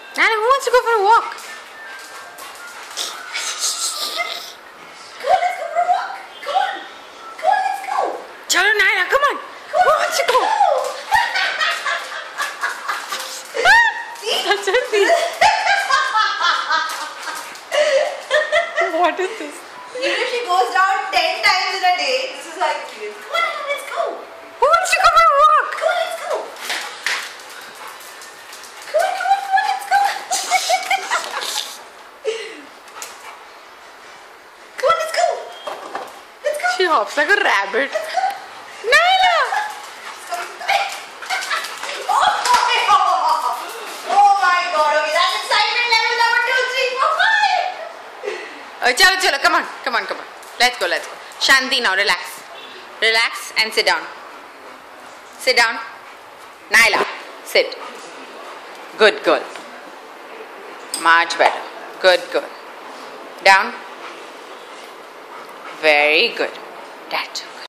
Nylah, who wants to go for a walk? Go, let's go for a walk. Come on. Come on, let's go. Chalo, Nylah, come on. Who wants to go? Such a thing. What is this? Even if she goes down 10 times in a day, this is how it feels. Come on, let's go. Who wants to go for a walk? Come on, let's go. Come on, let's go. Come on, let's go. Let's go. She hops like a rabbit. Nylah! Oh my god, okay, that's excitement level number 2, 3, 4, 5. Oh, chalo, chalo, come on. Let's go. Shanti now, relax. Relax and sit down. Sit down. Nylah, sit. Good girl. Much better. Good girl. Down. Very good. That's good.